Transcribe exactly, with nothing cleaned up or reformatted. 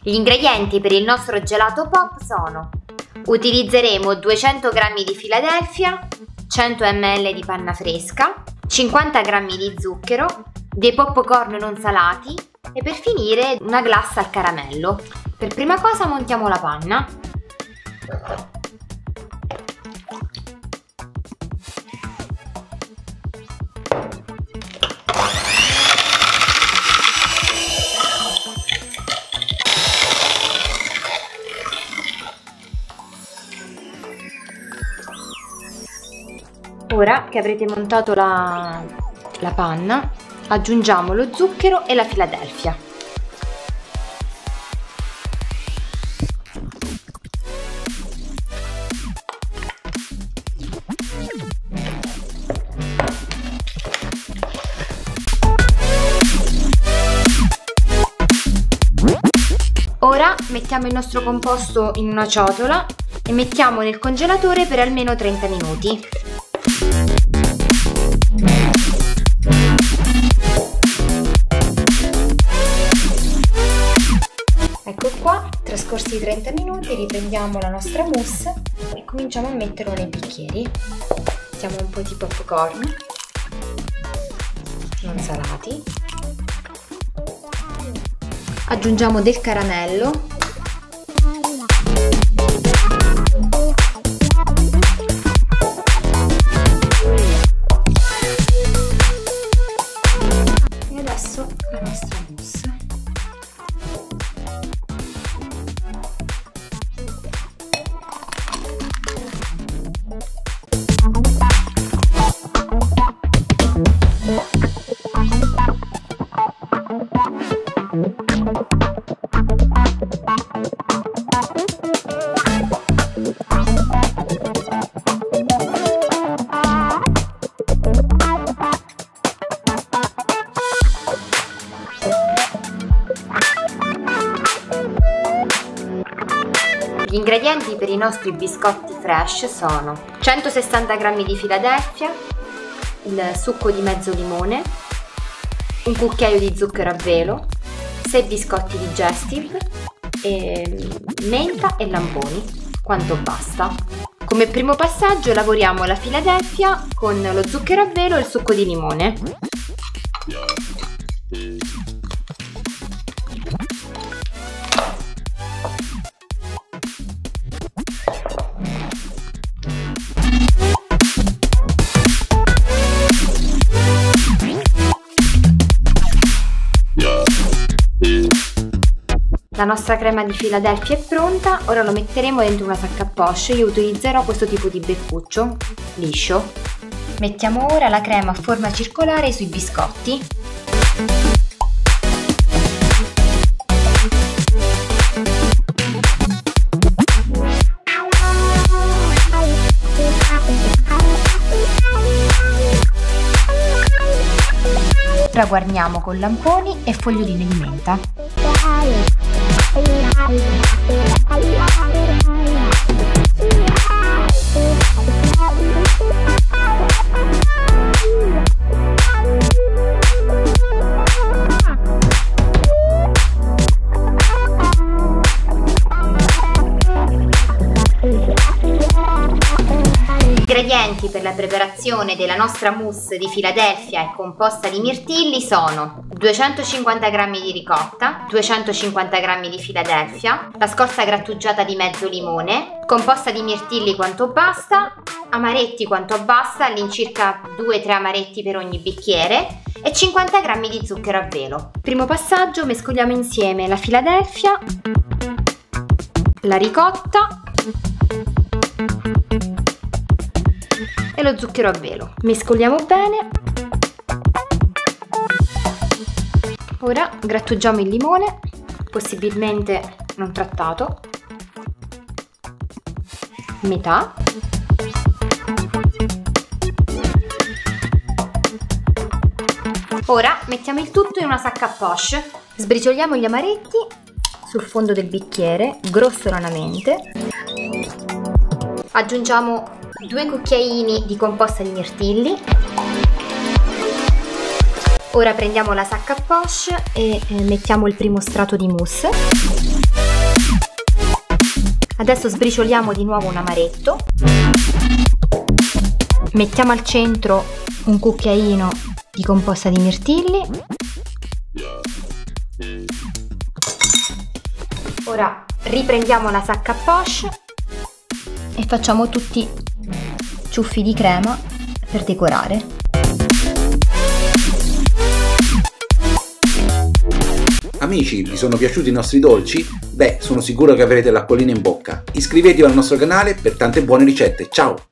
Gli ingredienti per il nostro gelato pop sono: utilizzeremo duecento grammi di Philadelphia, cento millilitri di panna fresca, cinquanta grammi di zucchero, dei popcorn non salati e per finire una glassa al caramello. Per prima cosa montiamo la panna. Ora che avrete montato la, la panna, aggiungiamo lo zucchero e la Philadelphia. Ora mettiamo il nostro composto in una ciotola e mettiamo nel congelatore per almeno trenta minuti. Ecco qua, trascorsi i trenta minuti, riprendiamo la nostra mousse e cominciamo a metterlo nei bicchieri. Mettiamo un po' di popcorn non salati, aggiungiamo del caramello, e adesso la nostra mousse. Gli ingredienti per i nostri biscotti fresh sono centosessanta grammi di Philadelphia, il succo di mezzo limone, un cucchiaio di zucchero a velo, sei biscotti digestive, e menta e lamponi, quanto basta. Come primo passaggio lavoriamo la Philadelphia con lo zucchero a velo e il succo di limone. La nostra crema di Philadelphia è pronta, ora lo metteremo dentro una sacca a poche. Io utilizzerò questo tipo di beccuccio liscio. Mettiamo ora la crema a forma circolare sui biscotti. Raguarniamo con lamponi e foglioline di menta. Gli ingredienti per la preparazione della nostra mousse di Philadelphia e composta di mirtilli sono duecentocinquanta grammi di ricotta, duecentocinquanta grammi di Philadelphia, la scorza grattugiata di mezzo limone, composta di mirtilli quanto basta, amaretti quanto basta, all'incirca due tre amaretti per ogni bicchiere e cinquanta grammi di zucchero a velo. Primo passaggio: mescoliamo insieme la Philadelphia, la ricotta e lo zucchero a velo. Mescoliamo bene. Ora grattugiamo il limone, possibilmente non trattato, metà. Ora mettiamo il tutto in una sacca a poche. Sbricioliamo gli amaretti sul fondo del bicchiere grossolanamente. Aggiungiamo due cucchiaini di composta di mirtilli. Ora prendiamo la sacca a poche e eh, mettiamo il primo strato di mousse. Adesso sbricioliamo di nuovo un amaretto, mettiamo al centro un cucchiaino di composta di mirtilli. Ora riprendiamo la sacca a poche e facciamo tutti ciuffi di crema per decorare. Amici, vi sono piaciuti i nostri dolci? Beh, sono sicuro che avrete l'acquolina in bocca. Iscrivetevi al nostro canale per tante buone ricette. Ciao!